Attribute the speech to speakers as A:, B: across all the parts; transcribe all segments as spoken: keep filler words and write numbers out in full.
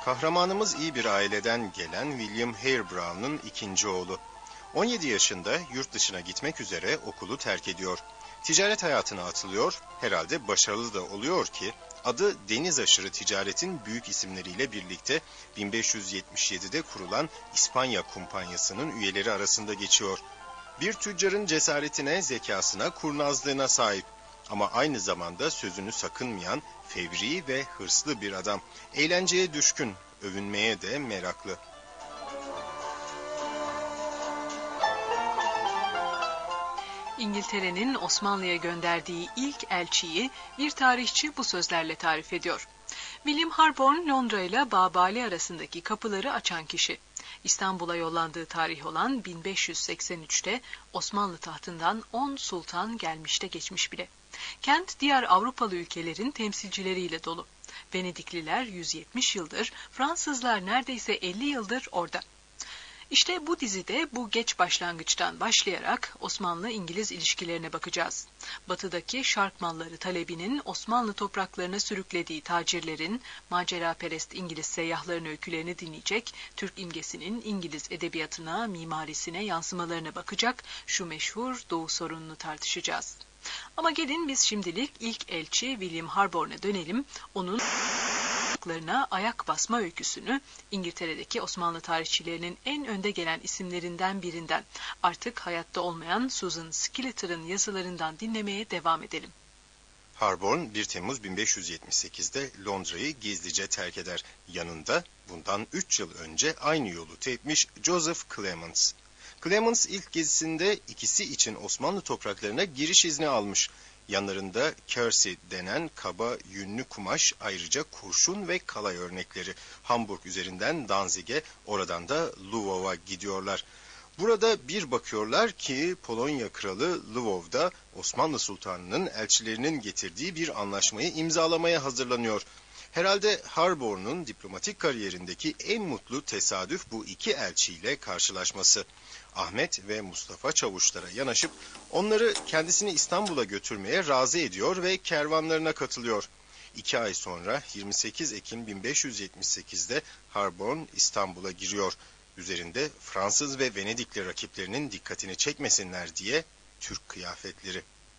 A: Kahramanımız iyi bir aileden gelen William Hare Brown'un ikinci oğlu. on yedi yaşında yurt dışına gitmek üzere okulu terk ediyor. Ticaret hayatına atılıyor, herhalde başarılı da oluyor ki adı deniz aşırı ticaretin büyük isimleriyle birlikte bin beş yüz yetmiş yedide kurulan İspanya Kumpanyası'nın üyeleri arasında geçiyor. Bir tüccarın cesaretine, zekasına, kurnazlığına sahip. Ama aynı zamanda sözünü sakınmayan, fevri ve hırslı bir adam. Eğlenceye düşkün, övünmeye de meraklı.
B: İngiltere'nin Osmanlı'ya gönderdiği ilk elçiyi bir tarihçi bu sözlerle tarif ediyor. William Harborne, Londra ile Babali arasındaki kapıları açan kişi. İstanbul'a yollandığı tarih olan bin beş yüz seksen üçte Osmanlı tahtından on sultan gelmiş de geçmiş bile. Kent diğer Avrupalı ülkelerin temsilcileriyle dolu. Venedikliler yüz yetmiş yıldır, Fransızlar neredeyse elli yıldır orada. İşte bu dizide bu geç başlangıçtan başlayarak Osmanlı-İngiliz ilişkilerine bakacağız. Batıdaki şark malları talebinin Osmanlı topraklarına sürüklediği tacirlerin, maceraperest İngiliz seyyahların öykülerini dinleyecek, Türk imgesinin İngiliz edebiyatına, mimarisine yansımalarına bakacak, şu meşhur Doğu sorununu tartışacağız. Ama gelin biz şimdilik ilk elçi William Harborne'a dönelim, onun ayak basma öyküsünü İngiltere'deki Osmanlı tarihçilerinin en önde gelen isimlerinden birinden, artık hayatta olmayan Susan Skilleter'ın yazılarından dinlemeye devam edelim.
A: Harborne bir Temmuz bin beş yüz yetmiş sekizde Londra'yı gizlice terk eder. Yanında bundan üç yıl önce aynı yolu tepmiş Joseph Clements. Clements ilk gezisinde ikisi için Osmanlı topraklarına giriş izni almış. Yanlarında kersey denen kaba yünlü kumaş, ayrıca kurşun ve kalay örnekleri. Hamburg üzerinden Danzig'e, oradan da Lwow'a gidiyorlar. Burada bir bakıyorlar ki Polonya kralı Lwow'da Osmanlı sultanının elçilerinin getirdiği bir anlaşmayı imzalamaya hazırlanıyor. Herhalde Harborne'un diplomatik kariyerindeki en mutlu tesadüf bu iki elçiyle karşılaşması. Ahmet ve Mustafa Çavuşlara yanaşıp onları kendisini İstanbul'a götürmeye razı ediyor ve kervanlarına katılıyor. İki ay sonra yirmi sekiz Ekim bin beş yüz yetmiş sekizde Harborne İstanbul'a giriyor. Üzerinde Fransız ve Venedikli rakiplerinin dikkatini çekmesinler diye Türk kıyafetleri.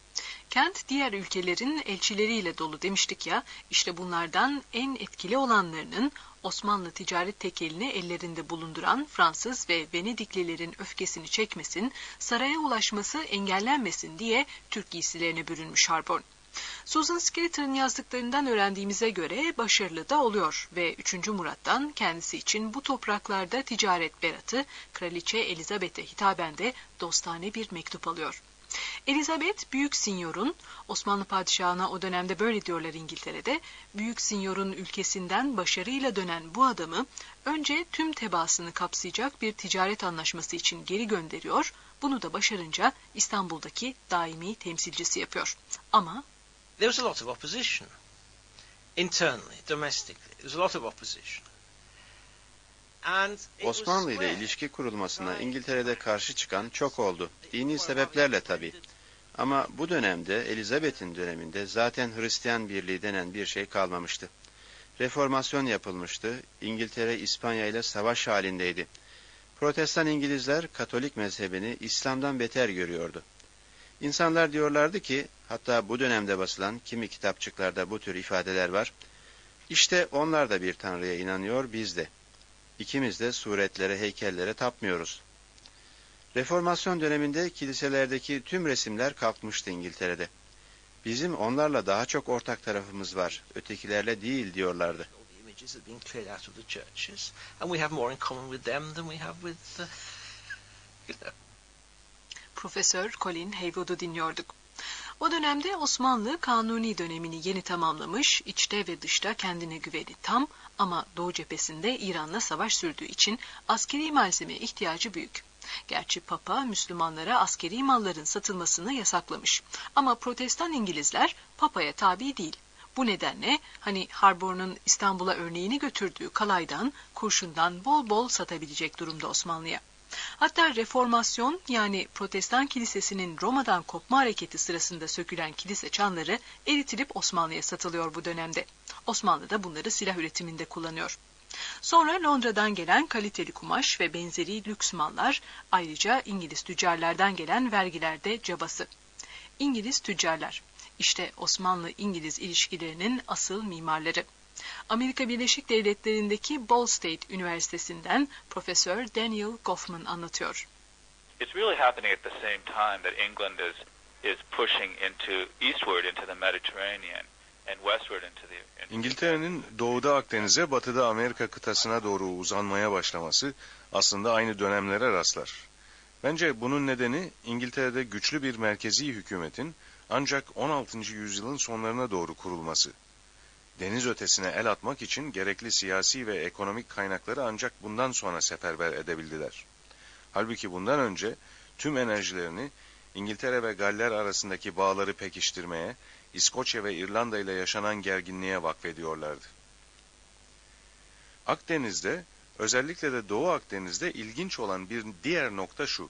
B: Kent diğer ülkelerin elçileriyle dolu demiştik ya, işte bunlardan en etkili olanlarının Osmanlı ticaret tekelini ellerinde bulunduran Fransız ve Venediklilerin öfkesini çekmesin, saraya ulaşması engellenmesin diye Türk giysilerine bürünmüş Harborne. Susan Skilleter'ın yazdıklarından öğrendiğimize göre başarılı da oluyor ve üçüncü Murat'tan kendisi için bu topraklarda ticaret beratı Kraliçe Elizabeth'e hitaben de dostane bir mektup alıyor. Elizabeth, Büyük Sinyor'un, Osmanlı padişahına o dönemde böyle diyorlar İngiltere'de, Büyük Sinyor'un ülkesinden başarıyla dönen bu adamı önce tüm tebaasını kapsayacak bir ticaret anlaşması için geri gönderiyor, bunu da başarınca İstanbul'daki daimi temsilcisi yapıyor. Ama
C: there was a lot of opposition. Internally, domestically, there was a lot of opposition.
D: Osmanlı ile ilişki kurulmasına İngiltere'de karşı çıkan çok oldu. Dini sebeplerle tabii. Ama bu dönemde, Elizabeth'in döneminde zaten Hristiyan Birliği denen bir şey kalmamıştı. Reformasyon yapılmıştı. İngiltere İspanya ile savaş halindeydi. Protestan İngilizler Katolik mezhebini İslam'dan beter görüyordu. İnsanlar diyorlardı ki, hatta bu dönemde basılan kimi kitapçıklarda bu tür ifadeler var. İşte onlar da bir tanrıya inanıyor, biz de. İkimiz de suretlere, heykellere tapmıyoruz. Reformasyon döneminde kiliselerdeki tüm resimler kalkmıştı İngiltere'de. Bizim onlarla daha çok ortak tarafımız var, ötekilerle değil diyorlardı.
B: Profesör Colin Haywood'u dinliyorduk. O dönemde Osmanlı Kanuni dönemini yeni tamamlamış, içte ve dışta kendine güveni tam ama Doğu cephesinde İran'la savaş sürdüğü için askeri malzeme ihtiyacı büyük. Gerçi Papa Müslümanlara askeri malların satılmasını yasaklamış. Ama Protestan İngilizler Papa'ya tabi değil. Bu nedenle hani Harborne'un İstanbul'a örneğini götürdüğü kalaydan, kurşundan bol bol satabilecek durumda Osmanlı'ya. Hatta reformasyon yani Protestan Kilisesi'nin Roma'dan kopma hareketi sırasında sökülen kilise çanları eritilip Osmanlı'ya satılıyor bu dönemde. Osmanlı da bunları silah üretiminde kullanıyor. Sonra Londra'dan gelen kaliteli kumaş ve benzeri lüks mallar, ayrıca İngiliz tüccarlardan gelen vergilerde cabası. İngiliz tüccarlar, işte Osmanlı-İngiliz ilişkilerinin asıl mimarları. Amerika Birleşik Devletleri'ndeki Ball State Üniversitesi'nden Profesör Daniel Goffman anlatıyor.
E: It's really happening at the same time that England is is pushing into eastward into the Mediterranean and westward into the
F: İngiltere'nin doğuda Akdeniz'e, batıda Amerika kıtasına doğru uzanmaya başlaması aslında aynı dönemlere rastlar. Bence bunun nedeni İngiltere'de güçlü bir merkezi hükümetin ancak on altıncı yüzyılın sonlarına doğru kurulması. Deniz ötesine el atmak için gerekli siyasi ve ekonomik kaynakları ancak bundan sonra seferber edebildiler. Halbuki bundan önce tüm enerjilerini İngiltere ve Galler arasındaki bağları pekiştirmeye, İskoçya ve İrlanda ile yaşanan gerginliğe vakfediyorlardı. Akdeniz'de, özellikle de Doğu Akdeniz'de ilginç olan bir diğer nokta şu: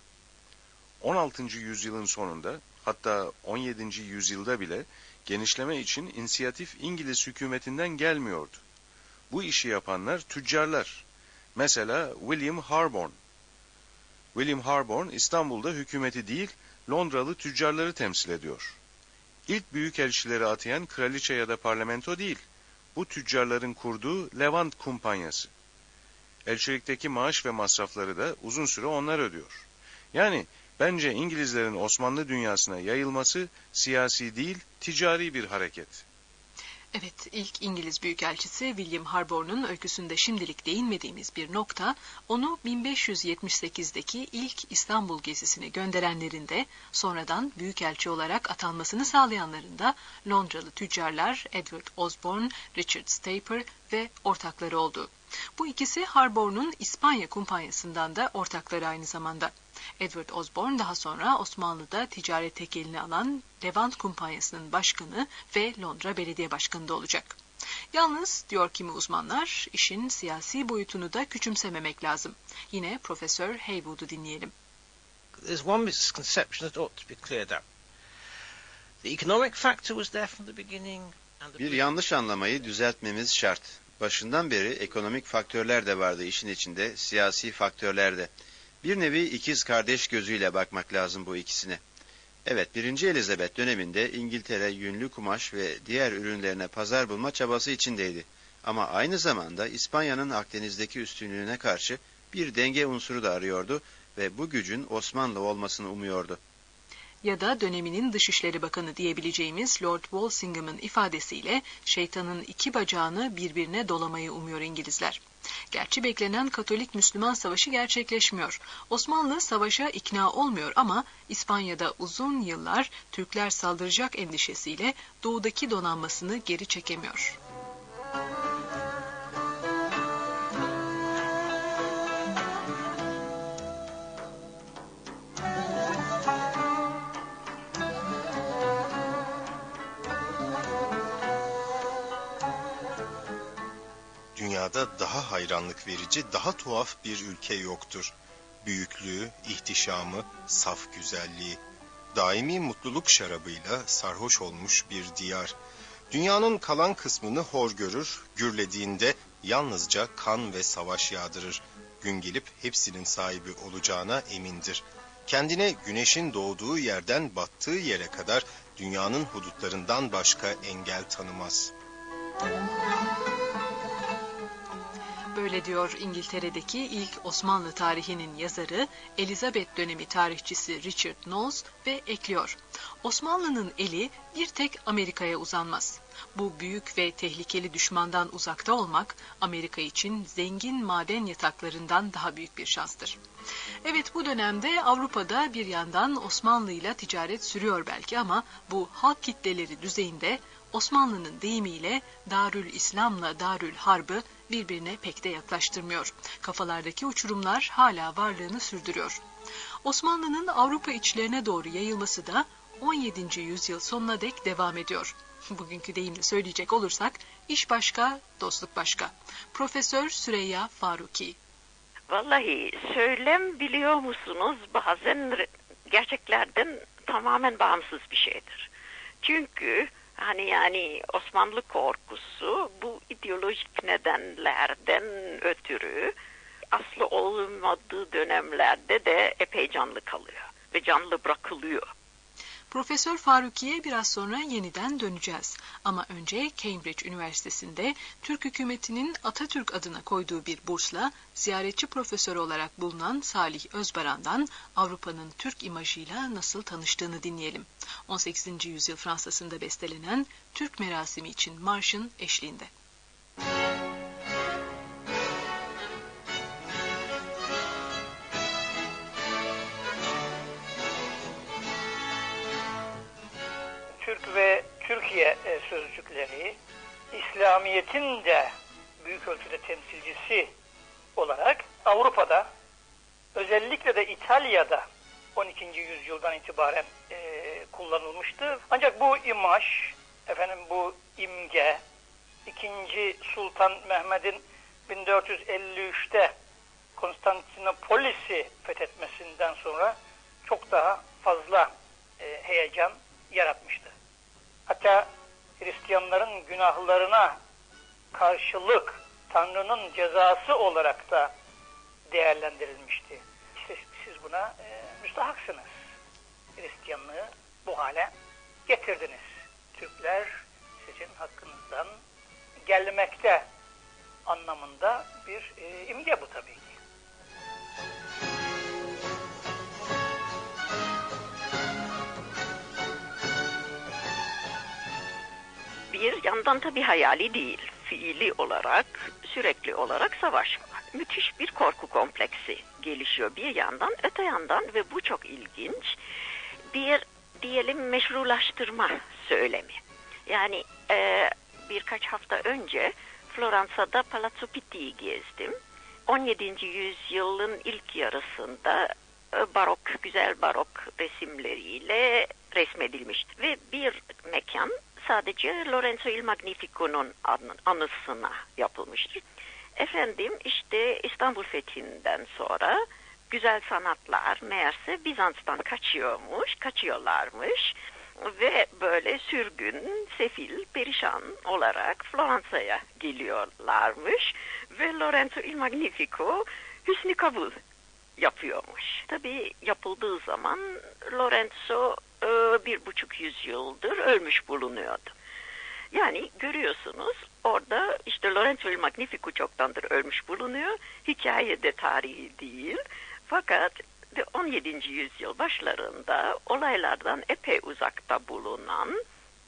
F: on altıncı yüzyılın sonunda, hatta on yedinci yüzyılda bile genişleme için inisiyatif İngiliz hükümetinden gelmiyordu. Bu işi yapanlar tüccarlar. Mesela William Harborne. William Harborne İstanbul'da hükümeti değil, Londralı tüccarları temsil ediyor. İlk büyükelçileri atayan kraliçe ya da parlamento değil, bu tüccarların kurduğu Levant Kumpanyası. Elçilikteki maaş ve masrafları da uzun süre onlar ödüyor. Yani bence İngilizlerin Osmanlı dünyasına yayılması siyasi değil, ticari bir hareket.
B: Evet, ilk İngiliz Büyükelçisi William Harborne'un öyküsünde şimdilik değinmediğimiz bir nokta, onu bin beş yüz yetmiş sekizdeki ilk İstanbul gezisine gönderenlerin de sonradan Büyükelçi olarak atanmasını sağlayanların da Londralı tüccarlar Edward Osborne, Richard Staper ve ortakları oldu. Bu ikisi Harborne'un İspanya kumpanyasından da ortakları aynı zamanda. Edward Osborne daha sonra Osmanlı'da ticaret tekelini alan Levant Kumpanyası'nın başkanı ve Londra Belediye Başkanı da olacak. Yalnız, diyor kimi uzmanlar, işin siyasi boyutunu da küçümsememek lazım. Yine Profesör Haywood'u dinleyelim.
C: There's one misconception that ought to be cleared up. The economic factor was there from the beginning.
D: Bir yanlış anlamayı düzeltmemiz şart. Başından beri ekonomik faktörler de vardı işin içinde, siyasi faktörler de. Bir nevi ikiz kardeş gözüyle bakmak lazım bu ikisine. Evet, birinci Elizabeth döneminde İngiltere yünlü kumaş ve diğer ürünlerine pazar bulma çabası içindeydi. Ama aynı zamanda İspanya'nın Akdeniz'deki üstünlüğüne karşı bir denge unsuru da arıyordu ve bu gücün Osmanlı olmasını umuyordu.
B: Ya da döneminin Dışişleri Bakanı diyebileceğimiz Lord Walsingham'ın ifadesiyle şeytanın iki bacağını birbirine dolamayı umuyor İngilizler. Gerçi beklenen Katolik-Müslüman savaşı gerçekleşmiyor. Osmanlı savaşa ikna olmuyor ama İspanya'da uzun yıllar Türkler saldıracak endişesiyle doğudaki donanmasını geri çekemiyor.
A: Dünyada daha hayranlık verici, daha tuhaf bir ülke yoktur. Büyüklüğü, ihtişamı, saf güzelliği, daimi mutluluk şarabıyla sarhoş olmuş bir diyar. Dünyanın kalan kısmını hor görür, gürlediğinde yalnızca kan ve savaş yağdırır. Gün gelip hepsinin sahibi olacağına emindir. Kendine güneşin doğduğu yerden battığı yere kadar dünyanın hudutlarından başka engel tanımaz.
B: Böyle diyor İngiltere'deki ilk Osmanlı tarihinin yazarı, Elizabeth dönemi tarihçisi Richard Knowles ve ekliyor: Osmanlı'nın eli bir tek Amerika'ya uzanmaz. Bu büyük ve tehlikeli düşmandan uzakta olmak, Amerika için zengin maden yataklarından daha büyük bir şanstır. Evet, bu dönemde Avrupa'da bir yandan Osmanlı ile ticaret sürüyor belki ama bu halk kitleleri düzeyinde Osmanlı'nın deyimiyle Darül İslam'la Darül Harb'ı birbirine pek de yaklaştırmıyor. Kafalardaki uçurumlar hala varlığını sürdürüyor. Osmanlı'nın Avrupa içlerine doğru yayılması da on yedinci yüzyıl sonuna dek devam ediyor. Bugünkü deyimle söyleyecek olursak, iş başka, dostluk başka. Profesör Süreyya Faruki.
G: Vallahi söylem, biliyor musunuz, bazen gerçeklerden tamamen bağımsız bir şeydir. Çünkü Hani yani Osmanlı korkusu bu ideolojik nedenlerden ötürü aslı olmadığı dönemlerde de epey canlı kalıyor ve canlı bırakılıyor.
B: Profesör Faruki'ye biraz sonra yeniden döneceğiz. Ama önce Cambridge Üniversitesi'nde Türk hükümetinin Atatürk adına koyduğu bir bursla ziyaretçi profesör olarak bulunan Salih Özbaran'dan Avrupa'nın Türk imajıyla nasıl tanıştığını dinleyelim. on sekizinci yüzyıl Fransa'sında bestelenen Türk merasimi için marşın eşliğinde.
H: Türk ve Türkiye sözcükleri, İslamiyet'in de büyük ölçüde temsilcisi olarak Avrupa'da, özellikle de İtalya'da on ikinci yüzyıldan itibaren e, kullanılmıştı. Ancak bu imaj, efendim bu imge, ikinci. Sultan Mehmet'in bin dört yüz elli üçte Konstantinopolis'i fethetmesinden sonra çok daha fazla e, heyecan yaratmıştı. Hatta Hristiyanların günahlarına karşılık Tanrı'nın cezası olarak da değerlendirilmişti. İşte siz buna e, müstahaksınız. Hristiyanlığı bu hale getirdiniz. Türkler sizin hakkınızdan gelmekte anlamında bir e, imge bu tabii ki.
G: Bir yandan tabii hayali değil, fiili olarak, sürekli olarak savaş var. Müthiş bir korku kompleksi gelişiyor bir yandan, öte yandan ve bu çok ilginç, bir diyelim meşrulaştırma söylemi. Yani e, birkaç hafta önce Floransa'da Palazzo Pitti'yi gezdim. on yedinci yüzyılın ilk yarısında e, barok, güzel barok resimleriyle resmedilmişti. Ve bir mekan sadece Lorenzo il Magnifico'nun anısına yapılmıştır. Efendim işte İstanbul fethinden sonra güzel sanatlar meğerse Bizans'tan kaçıyormuş, kaçıyorlarmış ve böyle sürgün, sefil, perişan olarak Floransa'ya geliyorlarmış ve Lorenzo il Magnifico hüsnü kabul yapıyormuş. Tabii yapıldığı zaman Lorenzo e, bir buçuk yüzyıldır ölmüş bulunuyordu. Yani görüyorsunuz orada işte Lorenzo il Magnifico çoktandır ölmüş bulunuyor. Hikayede tarihi değil. Fakat on yedinci yüzyıl başlarında olaylardan epey uzakta bulunan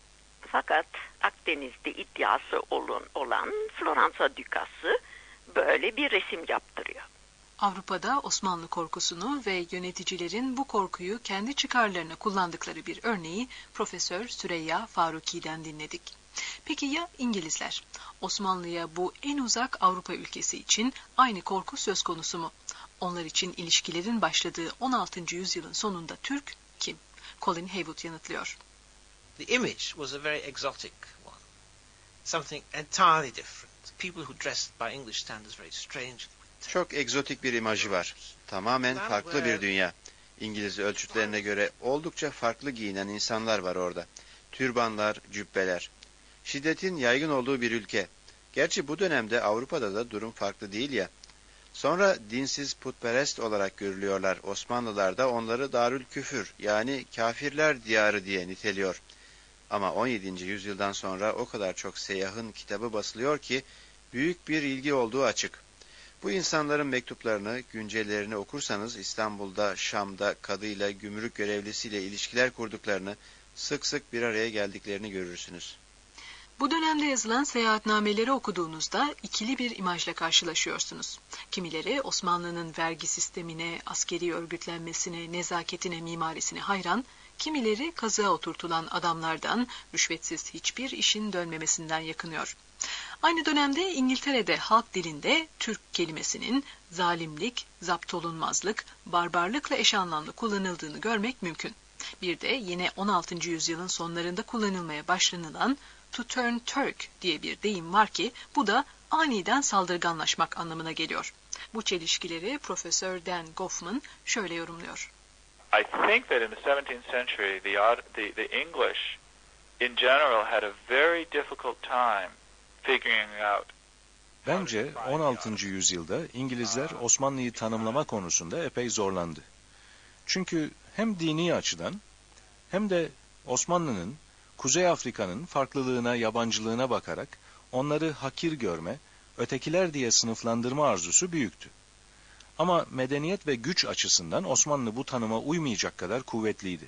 G: fakat Akdeniz'de iddiası olan, olan Floransa Dükası böyle bir resim yaptırıyor.
B: Avrupa'da Osmanlı korkusunu ve yöneticilerin bu korkuyu kendi çıkarlarına kullandıkları bir örneği Profesör Süreyya Faruki'den dinledik. Peki ya İngilizler? Osmanlı'ya bu en uzak Avrupa ülkesi için aynı korku söz konusu mu? Onlar için ilişkilerin başladığı on altıncı yüzyılın sonunda Türk kim? Colin Haywood yanıtlıyor.
C: The image was a very exotic one. Something entirely different. People who dressed by English standards very strangely.
D: Çok egzotik bir imajı var. Tamamen farklı bir dünya. İngiliz ölçütlerine göre oldukça farklı giyinen insanlar var orada. Türbanlar, cübbeler. Şiddetin yaygın olduğu bir ülke. Gerçi bu dönemde Avrupa'da da durum farklı değil ya. Sonra dinsiz putperest olarak görülüyorlar. Osmanlılar da onları Darül Küfür yani kafirler diyarı diye niteliyor. Ama on yedinci yüzyıldan sonra o kadar çok seyyahın kitabı basılıyor ki büyük bir ilgi olduğu açık. Bu insanların mektuplarını, güncellerini okursanız İstanbul'da, Şam'da kadıyla, gümrük görevlisiyle ilişkiler kurduklarını, sık sık bir araya geldiklerini görürsünüz.
B: Bu dönemde yazılan seyahatnameleri okuduğunuzda ikili bir imajla karşılaşıyorsunuz. Kimileri Osmanlı'nın vergi sistemine, askeri örgütlenmesine, nezaketine, mimarisine hayran, kimileri kazığa oturtulan adamlardan, rüşvetsiz hiçbir işin dönmemesinden yakınıyor. Aynı dönemde İngiltere'de halk dilinde Türk kelimesinin zalimlik, zaptolunmazlık, barbarlıkla eş anlamlı kullanıldığını görmek mümkün. Bir de yine on altıncı yüzyılın sonlarında kullanılmaya başlanılan to turn Turk diye bir deyim var ki bu da aniden saldırganlaşmak anlamına geliyor. Bu çelişkileri Profesör Dan Goffman şöyle yorumluyor.
E: I think that in the seventeenth century the, the, the English in general had a very difficult time figuring out.
F: Bence on altıncı yüzyılda İngilizler Osmanlı'yı tanımlama konusunda epey zorlandı. Çünkü hem dini açıdan hem de Osmanlı'nın Kuzey Afrika'nın farklılığına, yabancılığına bakarak onları hakir görme, ötekiler diye sınıflandırma arzusu büyüktü. Ama medeniyet ve güç açısından Osmanlı bu tanıma uymayacak kadar kuvvetliydi.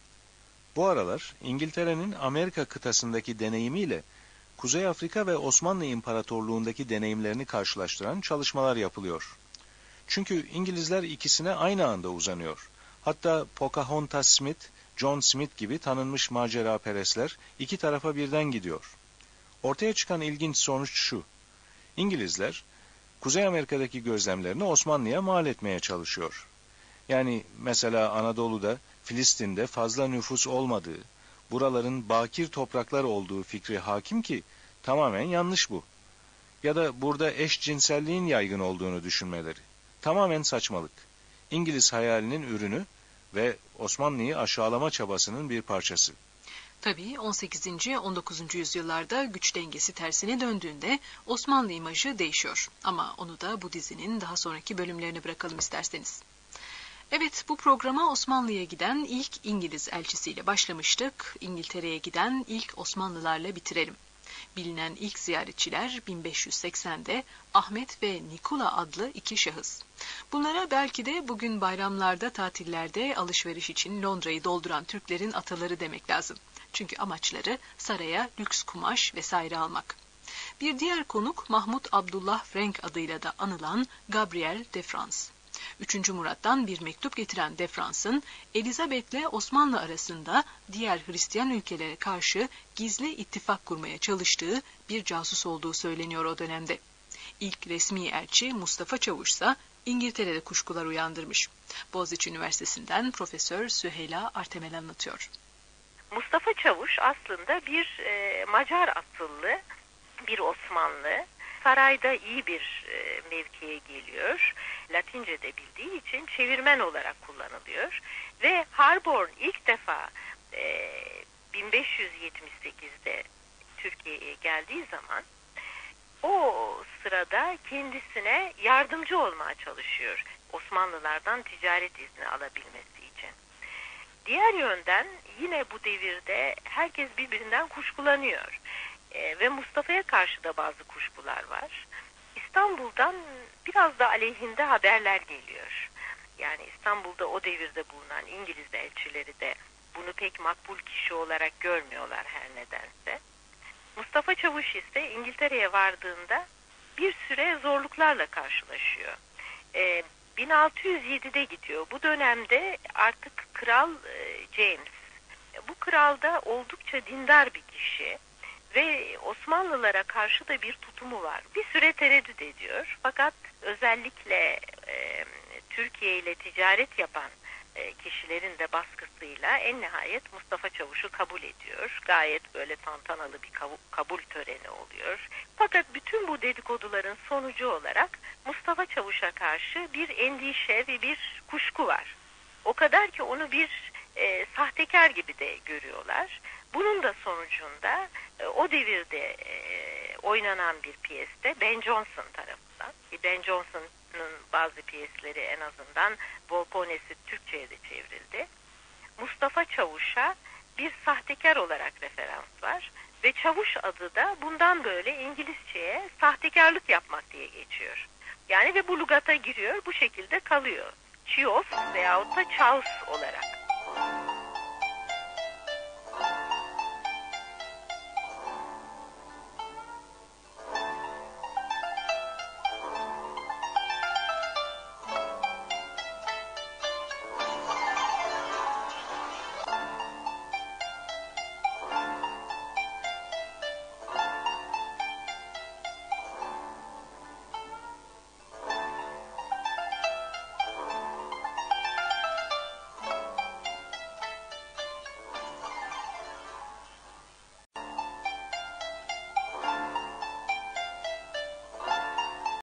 F: Bu aralar İngiltere'nin Amerika kıtasındaki deneyimiyle Kuzey Afrika ve Osmanlı İmparatorluğundaki deneyimlerini karşılaştıran çalışmalar yapılıyor. Çünkü İngilizler ikisine aynı anda uzanıyor. Hatta Pocahontas Smith, John Smith gibi tanınmış maceraperestler iki tarafa birden gidiyor. Ortaya çıkan ilginç sonuç şu: İngilizler Kuzey Amerika'daki gözlemlerini Osmanlı'ya mal etmeye çalışıyor. Yani mesela Anadolu'da, Filistin'de fazla nüfus olmadığı, buraların bakir topraklar olduğu fikri hakim ki tamamen yanlış bu. Ya da burada eşcinselliğin yaygın olduğunu düşünmeleri. Tamamen saçmalık. İngiliz hayalinin ürünü ve Osmanlı'yı aşağılama çabasının bir parçası.
B: Tabii on sekizinci on dokuzuncu yüzyıllarda güç dengesi tersine döndüğünde Osmanlı imajı değişiyor. Ama onu da bu dizinin daha sonraki bölümlerine bırakalım isterseniz. Evet, bu programa Osmanlı'ya giden ilk İngiliz elçisiyle başlamıştık. İngiltere'ye giden ilk Osmanlılarla bitirelim. Bilinen ilk ziyaretçiler bin beş yüz seksende Ahmet ve Nikola adlı iki şahıs. Bunlara belki de bugün bayramlarda, tatillerde alışveriş için Londra'yı dolduran Türklerin ataları demek lazım. Çünkü amaçları saraya lüks kumaş vesaire almak. Bir diğer konuk Mahmud Abdullah Frank adıyla da anılan Gabriel de France. Üçüncü Murat'tan bir mektup getiren de France'ın Elizabeth'le Osmanlı arasında diğer Hristiyan ülkelere karşı gizli ittifak kurmaya çalıştığı bir casus olduğu söyleniyor o dönemde. İlk resmi elçi Mustafa Çavuş ise İngiltere'de kuşkular uyandırmış. Boğaziçi Üniversitesi'nden Profesör Süheyla Artemel anlatıyor.
I: Mustafa Çavuş aslında bir e, Macar asıllı bir Osmanlı. Sarayda iyi bir e, mevkiye geliyor. Latince de bildiği için çevirmen olarak kullanılıyor. Ve Harborn ilk defa e, bin beş yüz yetmiş sekizde Türkiye'ye geldiği zaman o sırada kendisine yardımcı olmaya çalışıyor. Osmanlılardan ticaret izni alabilmesi için. Diğer yönden yine bu devirde herkes birbirinden kuşkulanıyor. E, ve Mustafa'ya karşı da bazı kuşkular var. İstanbul'dan biraz da aleyhinde haberler geliyor. Yani İstanbul'da o devirde bulunan İngiliz elçileri de bunu pek makbul kişi olarak görmüyorlar her nedense. Mustafa Çavuş ise İngiltere'ye vardığında bir süre zorluklarla karşılaşıyor. E, bin altı yüz yedide gidiyor. Bu dönemde artık Kral e, James. Bu kral da oldukça dindar bir kişi. Ve Osmanlılara karşı da bir tutumu var. Bir süre tereddüt ediyor. Fakat özellikle e, Türkiye ile ticaret yapan e, kişilerin de baskısıyla en nihayet Mustafa Çavuş'u kabul ediyor. Gayet böyle tantanalı bir kabul töreni oluyor. Fakat bütün bu dedikoduların sonucu olarak Mustafa Çavuş'a karşı bir endişe ve bir kuşku var. O kadar ki onu bir e, sahtekar gibi de görüyorlar. Bunun da sonucunda e, o devirde e, oynanan bir piyeste Ben Jonson tarafından, Ben Jonson'ın bazı piyesleri en azından Volpones'i Türkçe'ye de çevrildi. Mustafa Çavuş'a bir sahtekar olarak referans var ve Çavuş adı da bundan böyle İngilizceye sahtekarlık yapmak diye geçiyor. Yani ve bu lügata giriyor, bu şekilde kalıyor. Chios veyahut da Charles olarak.